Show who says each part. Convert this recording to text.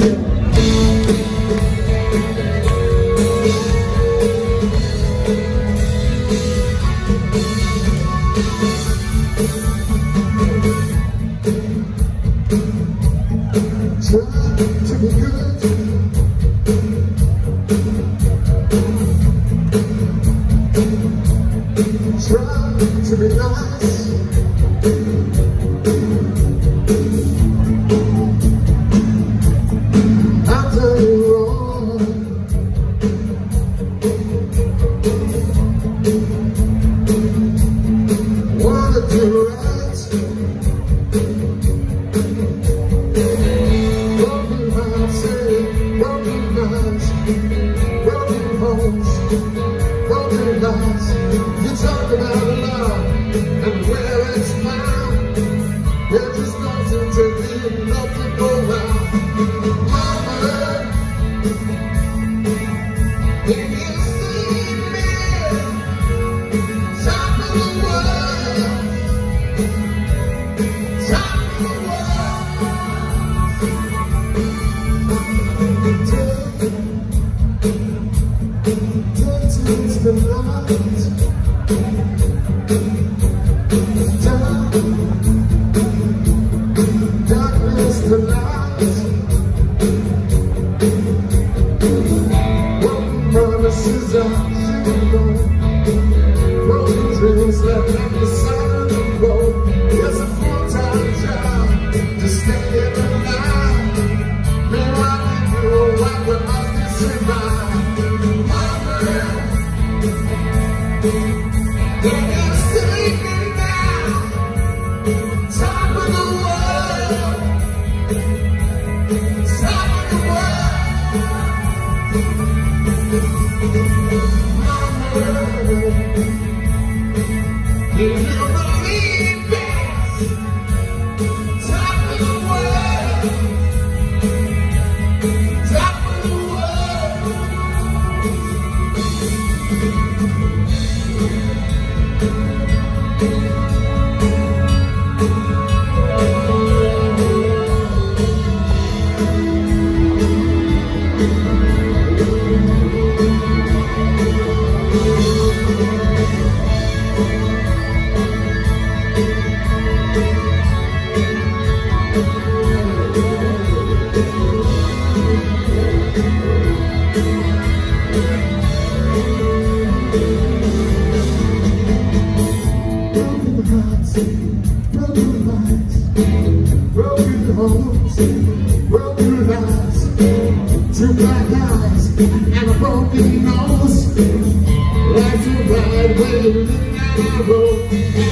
Speaker 1: To be nice, after you wrong, wanna do right, broken hearts, broken minds, broken homes, broken lives. You talk about love and where it's found, there just doesn't take enough to go round. Mama, can you see me? Top of the world, top of the world. Turns the night. Darkness to light. Broken promises I should know. Broken dreams left at the side of the road. There's a full-time job to stay in the night. Meanwhile, we do what we must to survive. Can you see me now? Top of the world, top of the world. Mama, can you believe that? Top of the world, top of the world. Broken hearts, broken homes, broken lives, two black eyes and a broken nose. Life's a ride where you look down the road.